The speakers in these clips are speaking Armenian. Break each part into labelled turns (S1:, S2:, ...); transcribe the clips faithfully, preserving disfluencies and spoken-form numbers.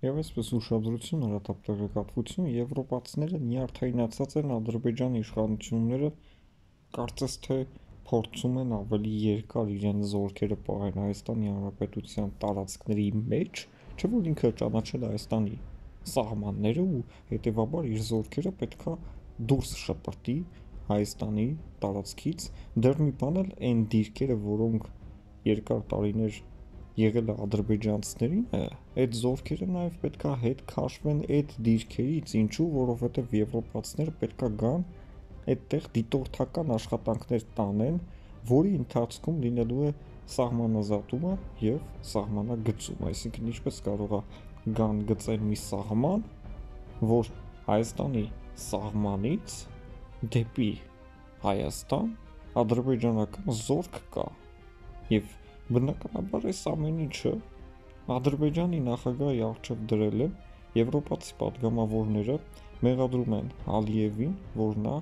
S1: Եվ այսպես ուշադրություն, հրատապտղեկատվություն, եվրոպացիները նյարդայնացած են Ադրբեջանի իշխանությունները կարծես թե փորձում են ավելի երկար իրենց զորքերը պահեն Հայաստանի Հանրապետության տարածքների մեջ, չէ՞ որ ինքը ճանաչել է Հայաստանի սահմանները ու հետևաբար իր զորքերը պետքա դուրս շպրտի Հայաստանի տարածքից, դեռ մի բան էլ այն դիրքերը, որոնք երկար տարիներ եղել է ադրբեջանցիներին է, այդ զորքերը նաև պետքա հետ քաշվեն այդ դիրքերից, ինչու, որովհետև եվրոպացիները պետքա գան այդտեղ դիտորդական աշխատանքներ տանեն, որի ընթացքում լինելու է սահմանազատումը եւ սահմանագծում, այսինքն ինչպես կարող է գան գծել մի սահման, որ Հայաստանի սահմանից դեպի Հայաստան ադրբեջանական զորք կա եւ բնականաբար այս ամեն ինչը Ադրբեջանի նախագահի առջև դրել են եվրոպացի պատգամավորները մեղադրում են Ալիևին, որ նա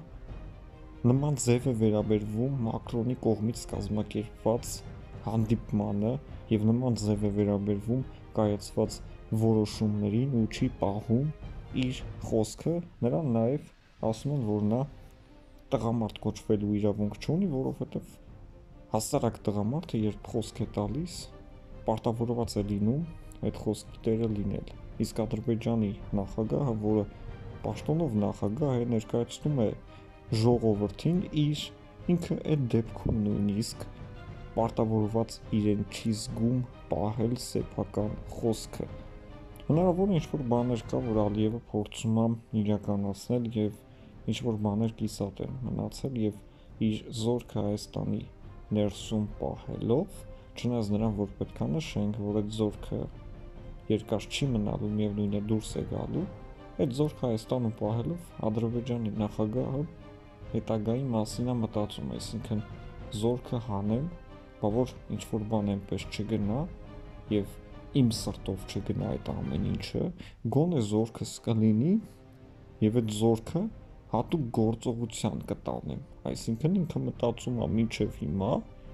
S1: նման ձև է վերաբերվում Մակրոնի կողմից կազմակերպված հանդիպմանը եւ նման ձև է վերաբերվում կայացված որոշումներին ու չի պահում իր խոսքը, նրան նաեւ ասում են, որ նա տղամարդ կոչվելու իրավունք չունի, որովհետեւ հասարակ տղամարդը երբ խոսք է տալիս, պարտավորված է լինում այդ խոսքի տերը լինել։ Իսկ Ադրբեջանի նախագահը, որը պաշտոնով նախագահ է, ներկայացնում է ժողովրդին իր ինքը այդ դեպքում նույնիսկ պարտավորված իրեն չի զգում պահել սեփական խոսքը։ Հնարավոր է ինչ-որ բաներ կա, որ Ալիևը փորձում է իրականացնել եւ ինչ-որ բաներ կիսատ են մնացել եւ իր զորքը Հայաստանի ներսում պահելով, չնայած նրան, որ պետք է նշենք, որ այդ զորքը երկար չի մնալու, միևնույն է դուրս է գալու, այդ զորքը Հայաստանում պահելով Ադրբեջանի նախագահը հետագայի մասին է մտածում, այսինքն զորքը հանեմ, բա որ ինչ-որ բան այնպես չգնա եւ իմ սրտով չգնա այդ ամեն ինչը, գոնե զորքս կլինի եւ այդ զորքը հատուկ գործողության կտանեմ, այսինքն ինքը մտածում է մինչև հիմա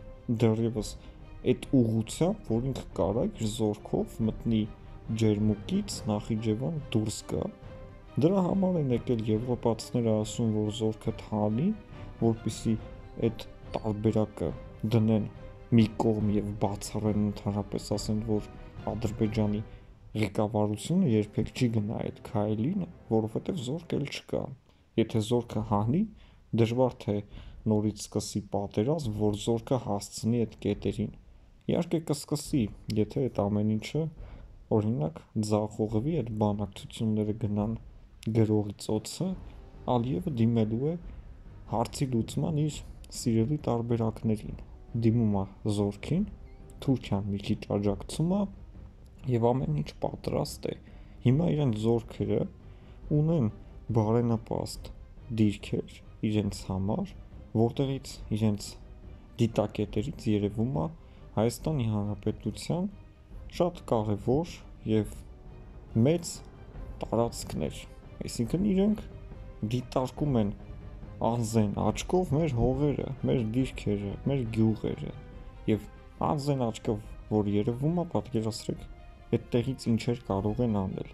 S1: դեռևս այդ ուղղությամբ, որ ինքը կարա իր զորքով մտնի ջերմուկից Նախիջևան դուրս գա, դրա համար են եկել եվրոպացիները ասում, որ զորքը թանի, որպեսզի այդ տարբերակը դնեն մի կողմ եւ բացառեն ընդհանրապես ասեն, որ Ադրբեջանի ղեկավարությունը երբեք չի գնա այդ քայլին, որովհետեւ զորք էլ չկա։ Եթե զորքը հանի, դժվար թե նորից սկսի պատերազմ, որ զորքը հասցնի այդ կետերին։ Իհարկե կսկսի, եթե այդ ամեն ինչը օրինակ ձախողվի, այդ բանակցությունները գնան գրողի ծոցը, Ալիևը դիմելու է հարցի լուծման իր սիրելի տարբերակներին։ Դիմում է զորքին, Թուրքիան մի քիչ աջակցում է եւ ամեն ինչ պատրաստ է։ Հիմա իրենց զորքերը ունեն բարենպաստ դիրքեր իրենց համար, որտեղից իրենց դիտակետերից երևում է Հայաստանի Հանրապետության շատ կարևոր եւ մեծ տարածքներ, այսինքն իրենք դիտարկում են անզեն աչքով մեր հողերը, մեր դիրքերը, մեր գյուղերը եւ անզեն աչքով, որ երևում է, պատկերացրեք, այդտեղից ինչեր կարող են անել։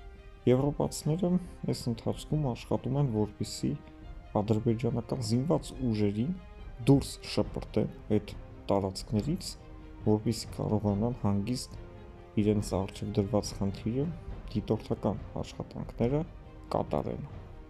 S1: Եվրոպացիները այս ընթացքում աշխատում են, որպեսզի ադրբեջանական զինված ուժերին դուրս շպրտեն այդ տարածքներից, որպեսզի կարողանան հանգիստ իրենց առջև դրված խնդիրը դիտորդական աշխատանքները կատարեն։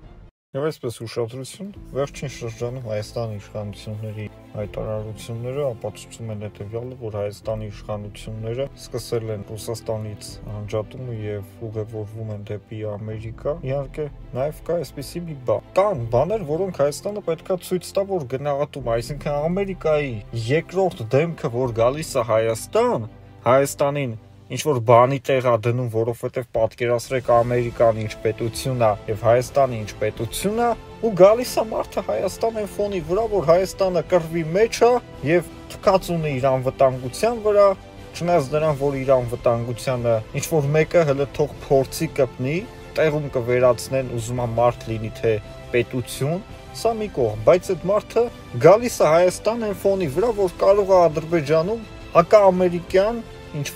S1: Եվ այսպես ուշադրություն, վերջին շրջանում Հայաստանի իշխանությունների հայտարարությունները ապացուցում են հետևյալը, որ Հայաստանի իշխանությունները սկսել են Ռուսաստանից անջատումը եւ ուղևորվում են դեպի Ամերիկա։ Իհարկե, նաեւ կա այսպիսի մի բան։ Կան բաներ, որոնք Հայաստանը պետքա ցույց տա, որ գնահատում, այսինքն Ամերիկայի երկրորդ դեմքը, որ գալիս է Հայաստան, Հայաստանին ինչ որ բանի տեղ է դնում, որովհետև պատկերացրեք Ամերիկան ինչ պետություն է եւ Հայաստանը ինչ պետություն է, ու գալիս է մարդը Հայաստան այն ֆոնի վրա, որ Հայաստանը կռվի մեջ է եւ թքած ունի իր անվտանգության վրա, չնայած նրան, որ իր անվտանգությանը ինչ որ մեկը հələ թող փորձի կպնի, տեղում կվերացնեն, ուզում է մարդ լինի թե պետություն, սա մի կողմ, բայց այդ մարդը գալիս է Հայաստան այն ֆոնի վրա, որ կարող է Ադրբեջանում հակաամերիկյան ինչ որ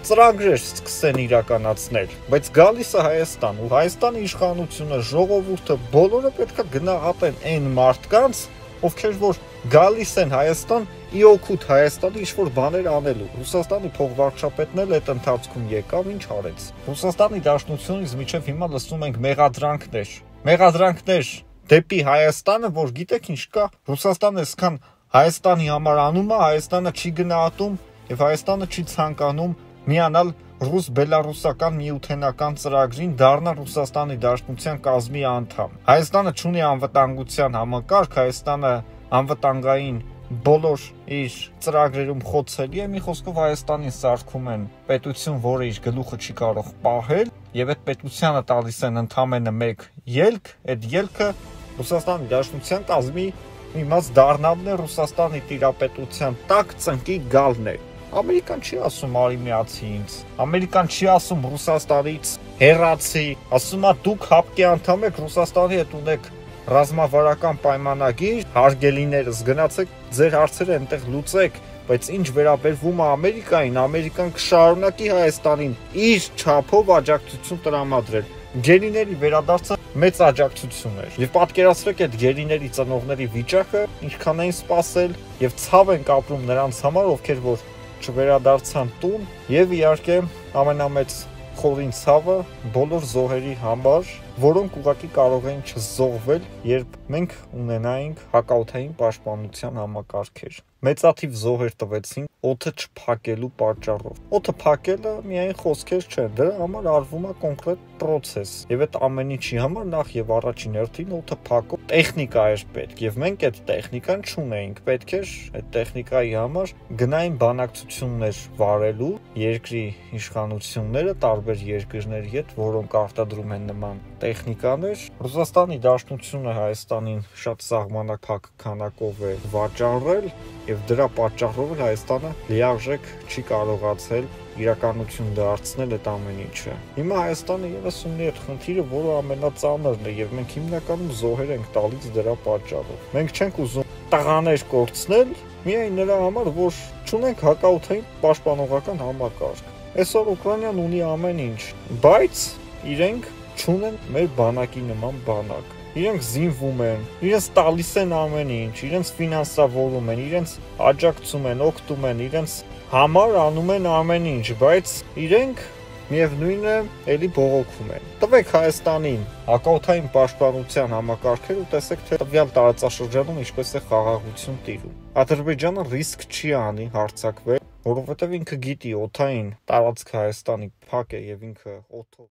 S1: ծրագրեր սկսեն իրականացնել, բայց գալիս է Հայաստան, ու Հայաստանի իշխանությունը, ժողովուրդը բոլորը պետքա գնահատեն այն մարդկանց, ովքեր որ գալիս են Հայաստան, ի օգուտ Հայաստանի ինչ-որ բաներ անելու։ Ռուսաստանի փոխվարչապետն էլ այդ ընթացքում եկավ, ինչ արեց։ Ռուսաստանի Դաշնությունից մինչև հիմա լսում ենք մեղադրանքներ։ Մեղադրանքներ դեպի Հայաստանը, որ գիտեք ինչ կա, Ռուսաստանը այսքան Հայաստանի համար անում է, Հայաստանը չի գնահատում եւ Հայաստանը չի ցանկանում միանալ ռուս-բելարուսական միութենական ծրագրին, դառնալ Ռուսաստանի Դաշնության կազմի անդամ։ Հայաստանը չունի անվտանգության համակարգ, Հայաստանը անվտանգային բոլոր իր ծրագրերում խոցելի է, մի խոսքով Հայաստանին սարքում են պետություն, որը իր գլուխը չի կարող պահել, եւ այդ պետությանը տալիս են ընդամենը մեկ ելք, այդ ելքը Ռուսաստանի Դաշնության կազմի մի մաս դառնալն է, Ռուսաստանի տիրապետության տակ ծնկի գալն է։ Ամերիկան չի ասում արի միացի ինձ, Ամերիկան չի ասում Ռուսաստանից հեռացի, ասում է դուք հապկի անդամ եք, Ռուսաստանի հետ ունեք ռազմավարական պայմանագիր, հարգելիներս գնացեք, ձեր հարցերը այնտեղ լուծեք, բայց ինչ վերաբերվում է Ամերիկային, Ամերիկան կշարունակի Հայաստանին իր չափով աջակցություն տրամադրել։ Գերիների վերադարձը մեծ աջակցություն էր։ Եվ պատկերացրեք այդ գերիների ծնողների վիճակը, ինչքան էին սպասել, եւ ցավ են ապրում նրանց համար, ովքեր որ չվերադարձան տուն, եւ իհարկե ամենամեծ խորին ցավը բոլոր զոհերի համար, որոնք ուղղակի կարող էին չզոհվել, երբ մենք ունենայինք հակաօդային պաշտպանության համակարգեր։ Մեծաթիվ զոհեր տվեցին օդը չփակելու պատճառով։ Օդը փակելը միայն խոսքեր չեն, դրա համար արվում է կոնկրետ process։ Եվ այդ ամեն ինչի համար նախ եւ առաջին հերթին օդը փակող տեխնիկա էր պետք, եւ մենք այդ տեխնիկան չունեինք։ Պետք էր այդ տեխնիկայի համար գնային բանակցություններ վարելու երկրի իշխանությունները տարբեր երկրների հետ, որոնք արտադրում են նման տեխնիկաներ։ Ռուսաստանի Դաշնությունը Հայաստանին շատ սահմանափակ քանակով է վաճառել, եւ դրա պատճառով Հայաստանը լիարժեք չի կարողացել իրականություն դարձնել այդ ամեն ինչը։ Հիմա Հայաստանը եւս ունի այդ խնդիրը, որը ամենածանրն է, եւ մենք հիմնականում զոհեր ենք տալիս դրա պատճառով։ Մենք չենք ուզում տղաներ կորցնել միայն նրա համար, որ չունենք հակաօդային պաշտպանողական համակարգ։ Այսօր Ուկրաինան ունի ամեն ինչ, բայց իրենք չունեն մեր բանակի նման բանակ։ Իրենք զինվում են, իրենց տալիս են ամեն ինչ, իրենց ֆինանսավորում են, իրենց աջակցում են, օգտում են, իրենց համար անում են ամեն ինչ, բայց իրենք միևնույնն է էլի բողոքում են։ Տվեք Հայաստանին հակաօդային պաշտպանության համակարգեր ու տեսեք, թե տվյալ տարածաշրջանում ինչպես է խաղաղություն տիրում։ Ադրբեջանը ռիսկ չի անի հարձակվել, որովհետև ինքը գիտի օդային տարածքը Հայաստանի փակ է եւ ինքը օդով